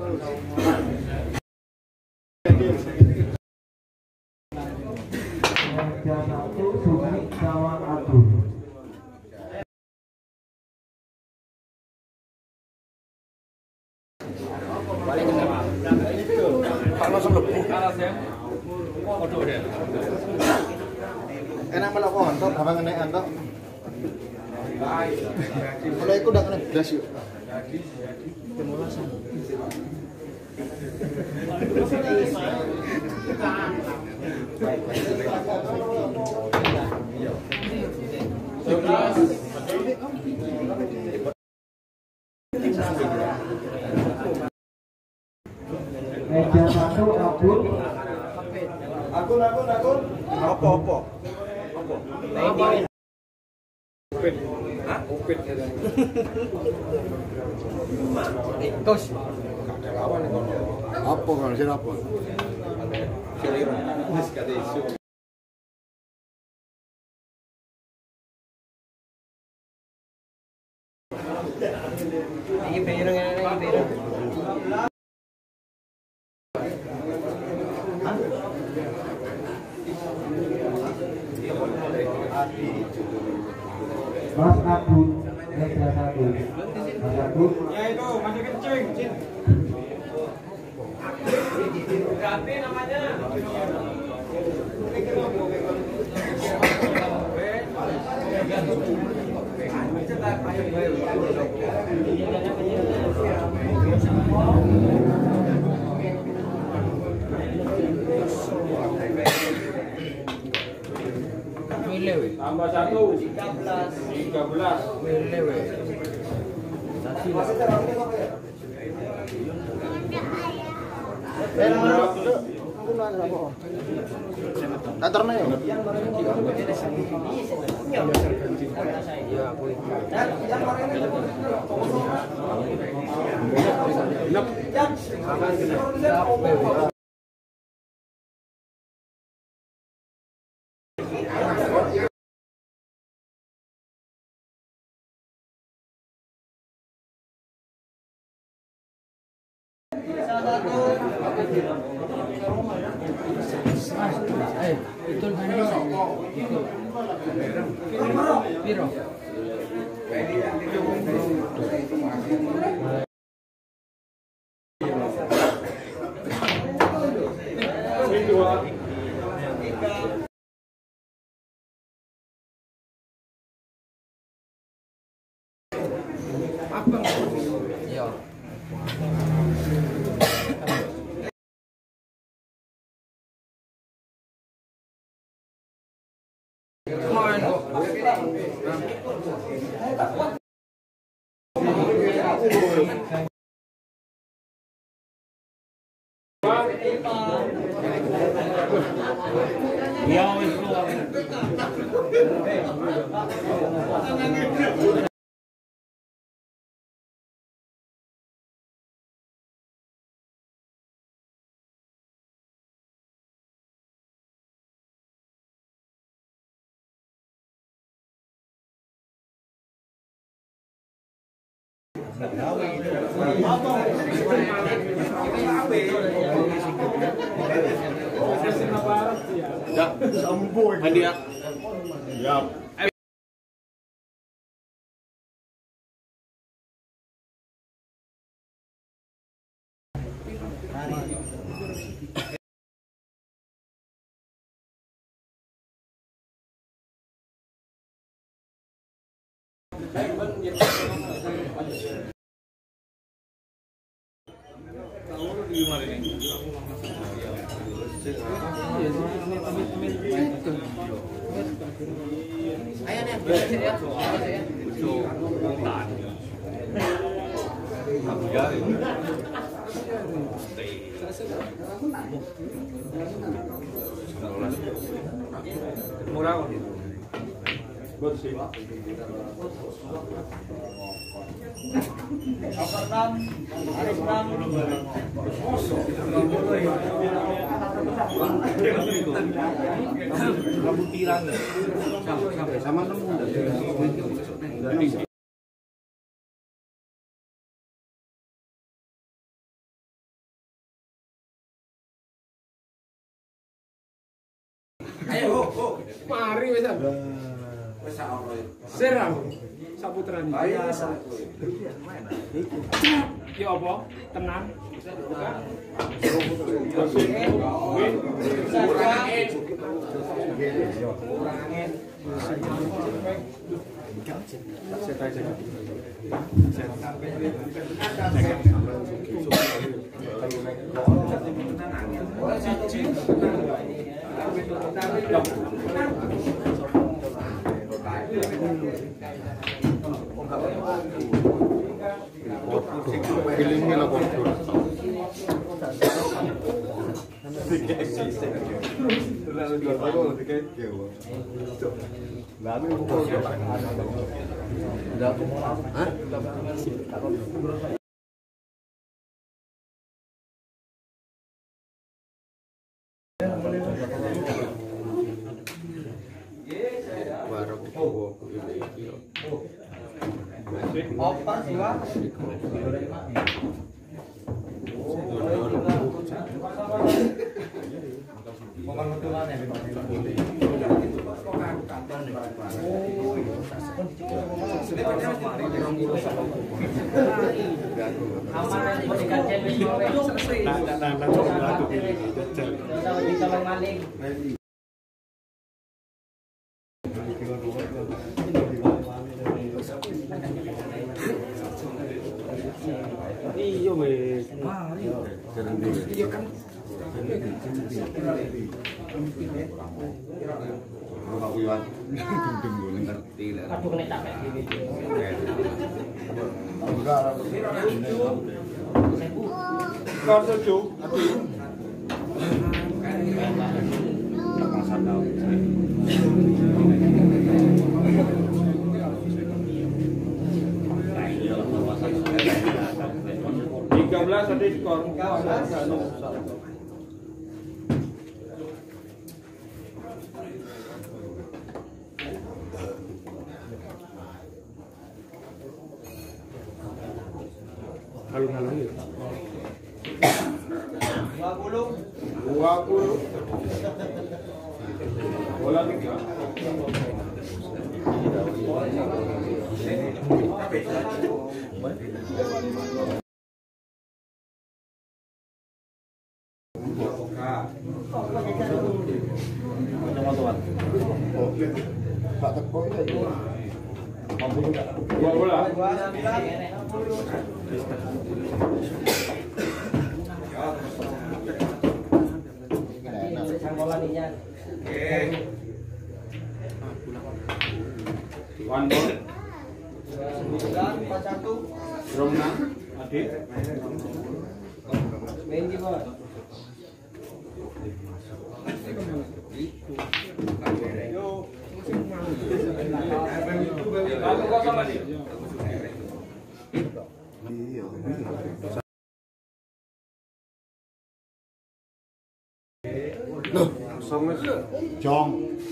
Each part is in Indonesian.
Enak melok kontok, gampang ngenekan tok. Kalau iku udah kena blas yuk. Meja satu akun. Akun. Apa? Opit. Hah? Opit. Tos. Apa kan sih apa? Ini bayar nggak? Ini bayar. Mas Agung, meja satu. Mas Agung. Ya itu masih kencing. Ganti namanya. Tambah 1 13 Lewe. Kantornya ya? Betul kan? Piro. Apa? Ya. Ya, sampo hadiah. Ya. murah. Rambut pirang ya? Sama nemu. Ayo, Mari wis. Serang. Saputrani. Ya apa? Tenang. Feelingnya lah bodoh. Iya weh. Iya kan. Kalau Iwan, tunggu ngerti lah. Aduh kena capek gini. Enggak. kau setuju? Masa tahu. 13 ada skor. Alung-alung ya. 20. Bola 3. Pak Teko itu. Dua bola. One ball. Romna, Adik. Satu kosong Adik. Loh, Jong.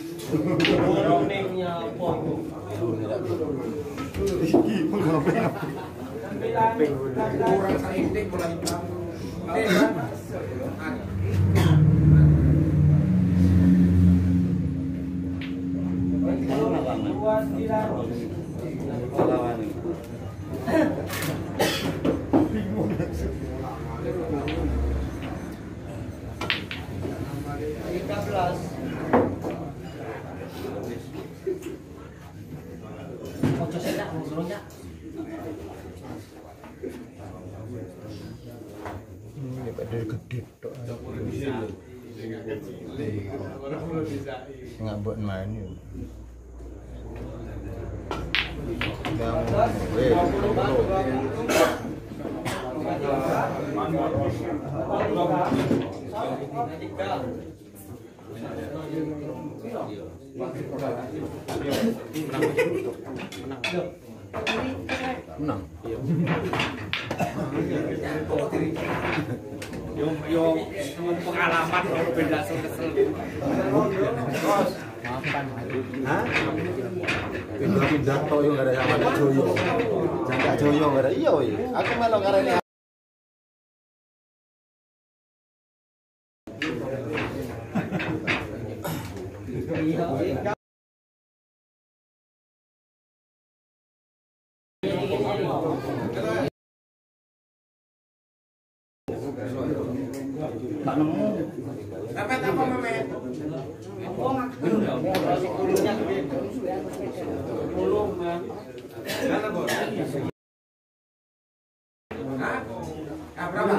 Nggak buat main ya. Menang. Yo pengalaman beda kesel. Hah? Pindah toyo nggak ada sama Kak Joyo. Jangan Kak Joyo nggak ada. Iya, aku melok karena Tak nemu. Mepet apa mepet? Berapa?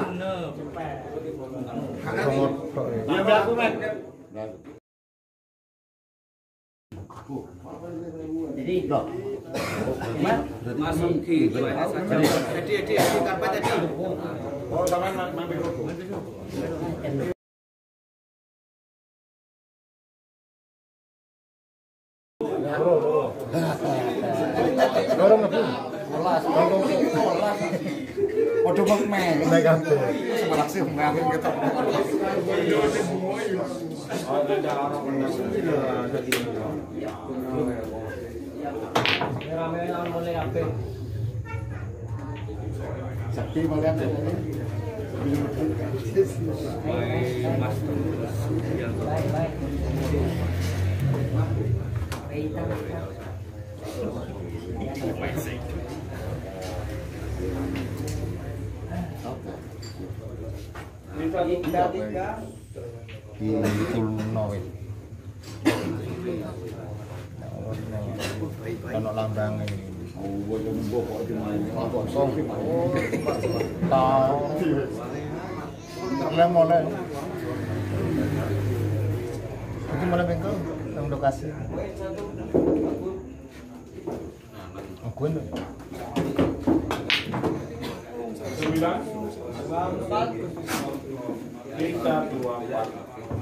Jadi, loh. Masuk ke saja. Jadi karpet tadi. Oh, taman mampir dulu. Dorong ngebu. Waduh bang men. Naik kabeh. Sebelah sih ngambil gitu. Sakti malian. Ono lambang ini. Tahu. Mulai. Iki mulai bengkel nang lokasi. Aku ini. 9, 3, 2, 4.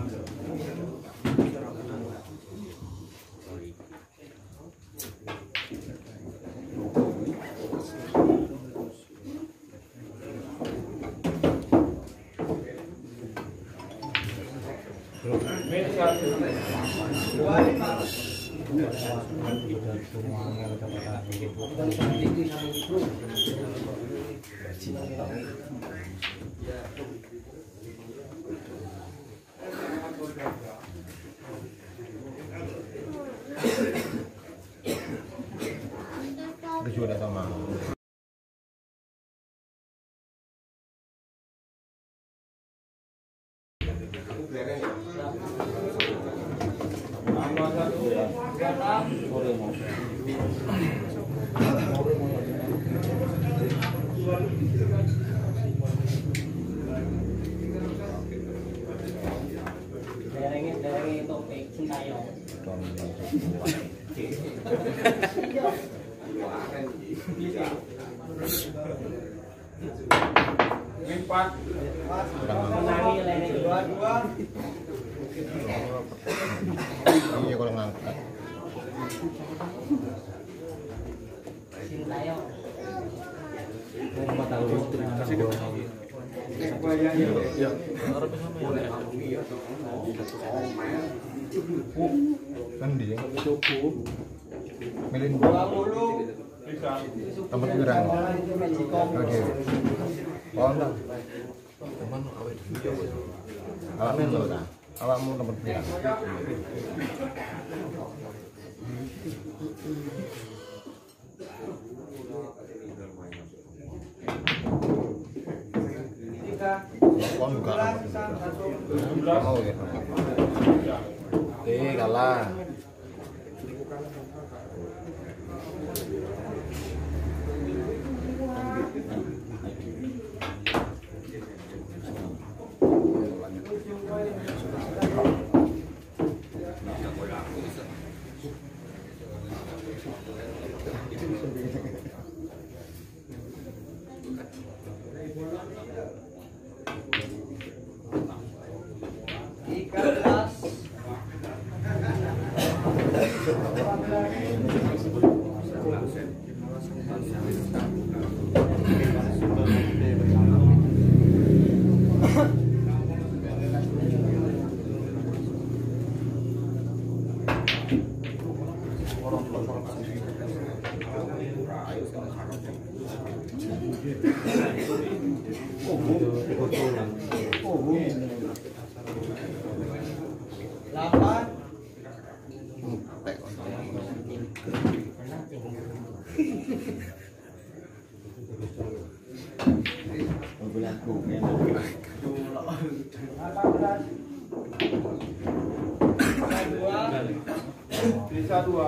Sudah sama. Dari topik Sintayong. Empat. Iya kalau ngangkat. Sintayong. Kan dia milih tempat kurang. Oke. Oh enggak. Awakmu tempat kurang. Oh enggak. Oh ya. Kalah. Desa 2.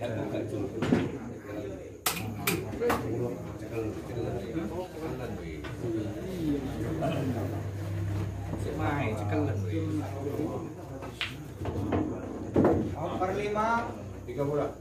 Mai cekelen. Per 5. 30.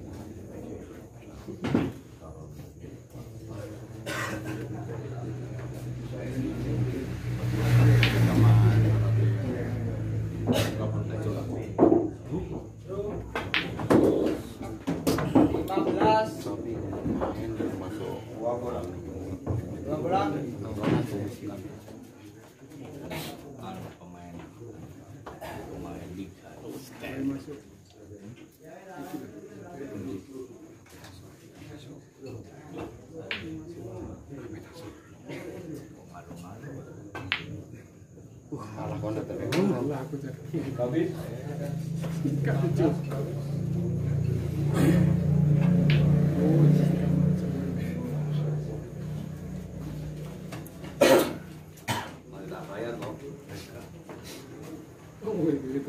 Kalah kondet tapi. Aku jadi. Habis. Gak lucu. Oh, gitu.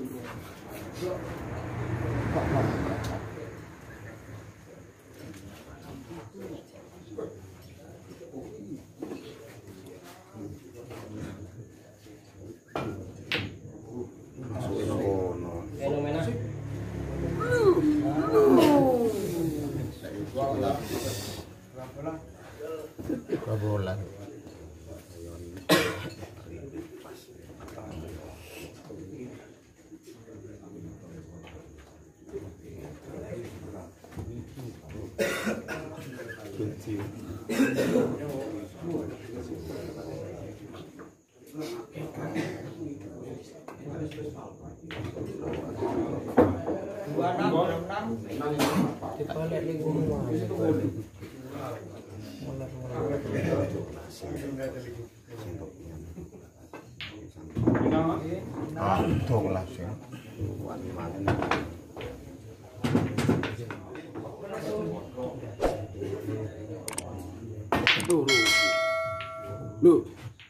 Bola. Thong là sẽ quán mặn. Lu.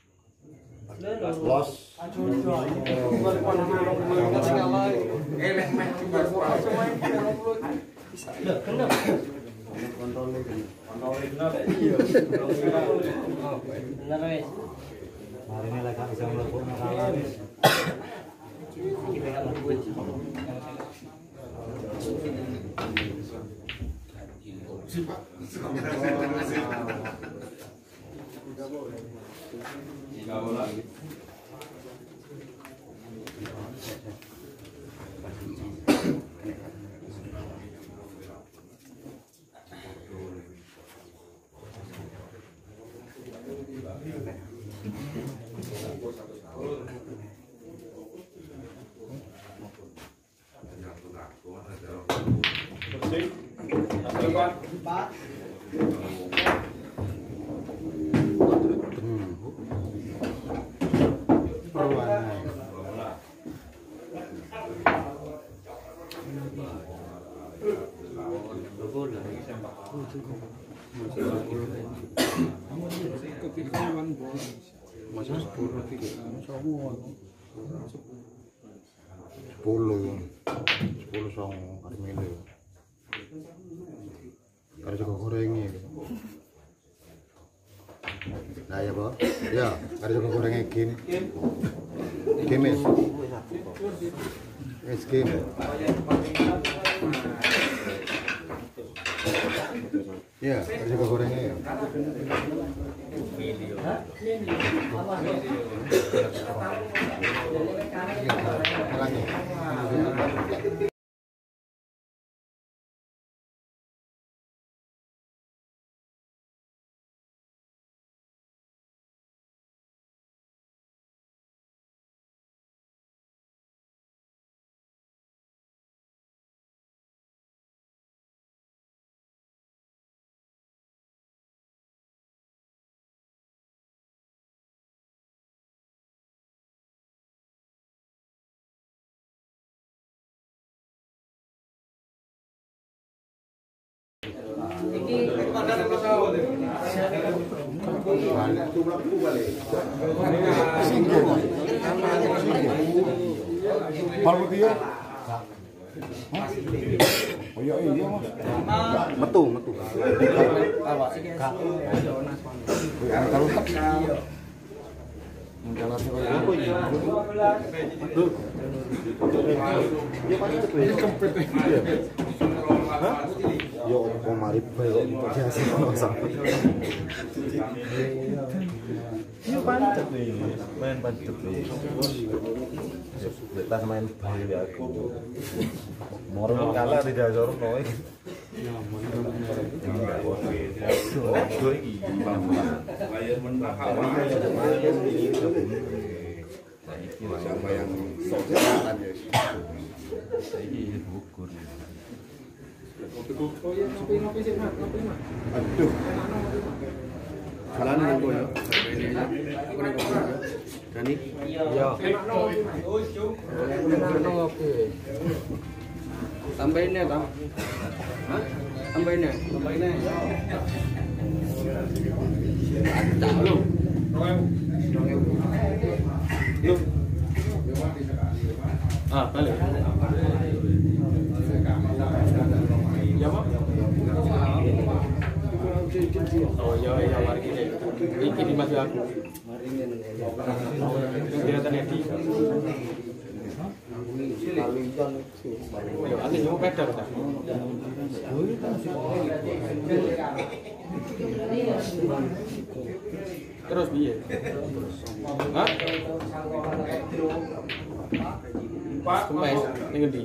Los. Hari ini lagi bisa melakukan makanan. Masih 10 song hari minggu. Ada juga gorengnya. Nah ya Bang, ya ada juga gorengnya gini. Gini. Es gini. Ya, ada juga gorengnya ya. Kalau dia Oh iya iya Mas. Metu. Awak. Yo kemari bae kok biasa sampai. Yo pancet nih, main pancet nih. Kita main bae ya aku. Moro kalah di dasar noe. Ya, sama yang sosokan ya. Saiki bukur. Ngopi sih, Mas. Ngopi, Mas. Aduh. Jalan nunggu ya. Ini aja. Aku nek ngopi. Dani. Iya. Enak ngopi. Tambahin ya, Bang. Hah? Tambahin ya. Lu. Ah, balik. Ya, Pak. Oh, ya, mari gini. Iki di mas aku. Dia tadi di. Yo, ate nyoba pedal ta. Terus piye? Hah? Kempes ning endi?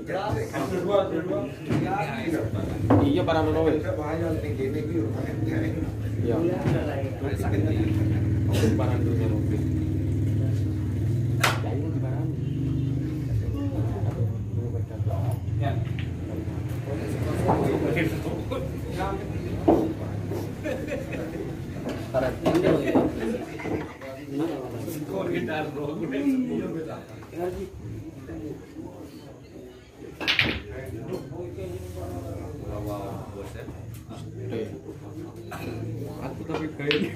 Iya para menawa. Iya. Barang dulu. Aku tapi kayak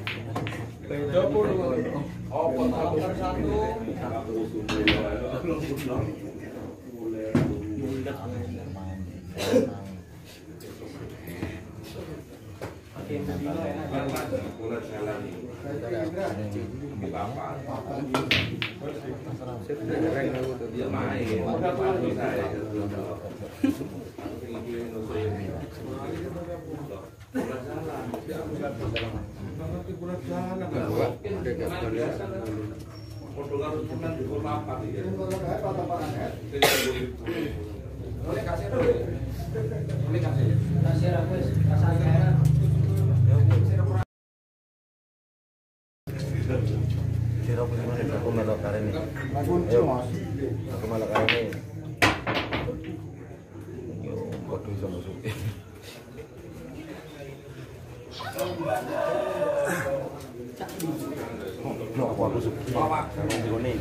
Kira aku gimana aku melok kali ini. Aku melok kali ini. Yo, waduh sama suki. No, aku suki. Ngene.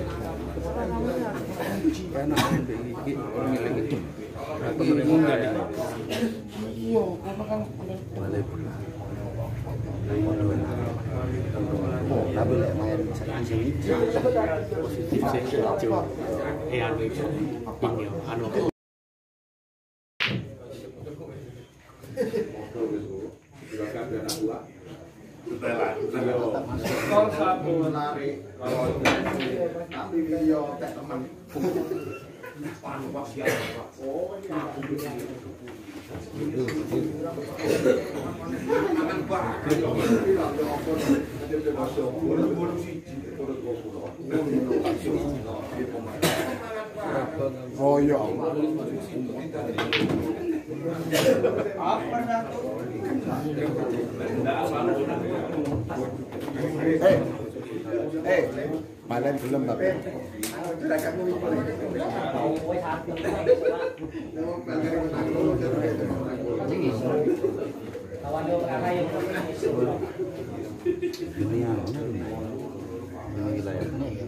Enak iki ngiling itu. Aku menunggu. Iya, apa kan boleh. Tapi lek main sini positif sih anu itu ini anu Oh iya. Balen belum tapi. dunia gila ya.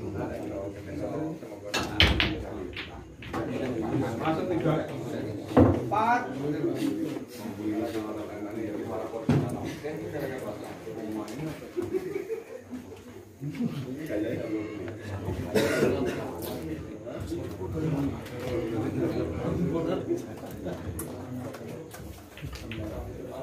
Masuk 3. 4.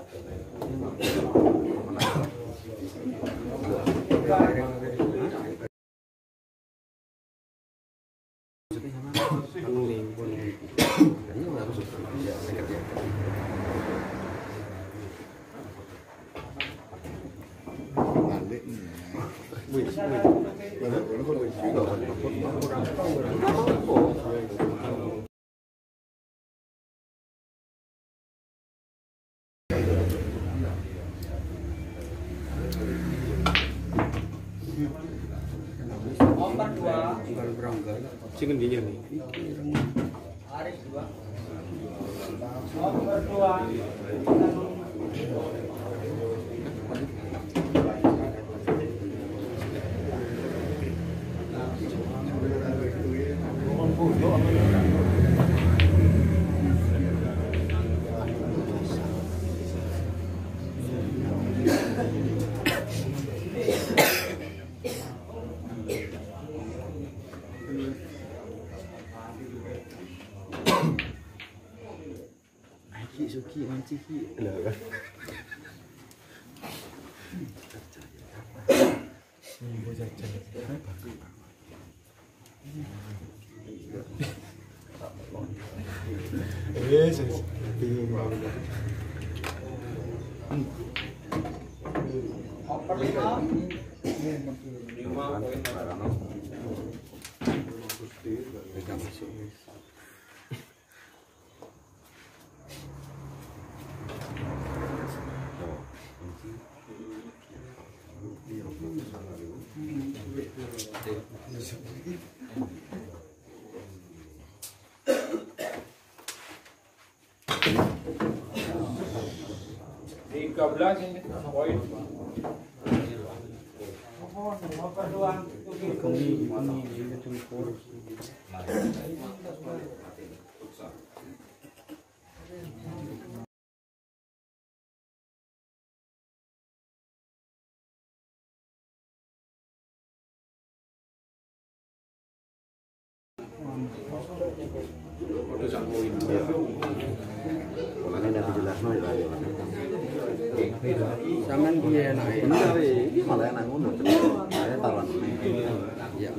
Chicken dinner nih. Suki manci ki. Lah. Polanya nanti jelas no ya. Saman dia enak. Bener iki malah enak ngono. Saya taruhan. Ya.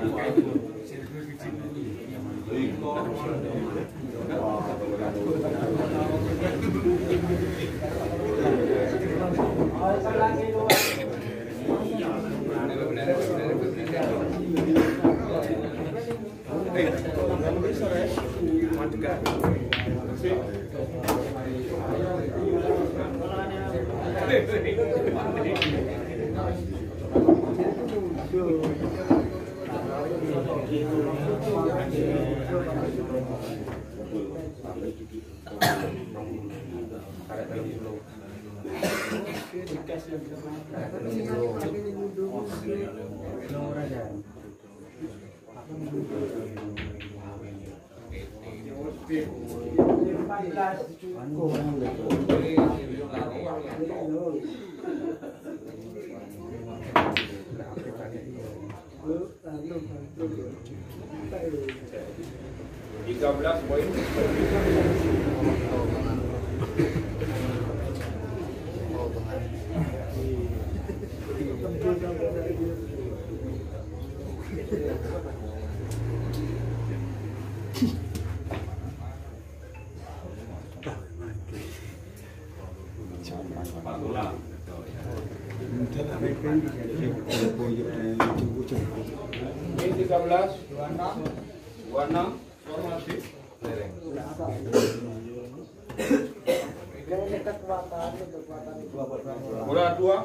Bola dua.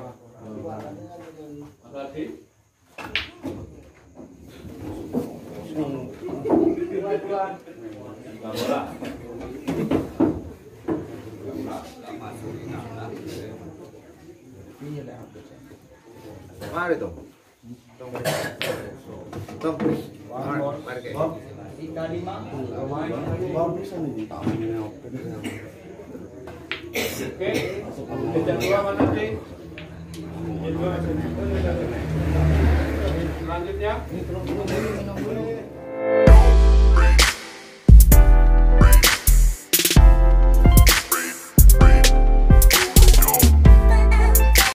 Mari dong. Tong. Oke. Meja dua mana sih? Selanjutnya.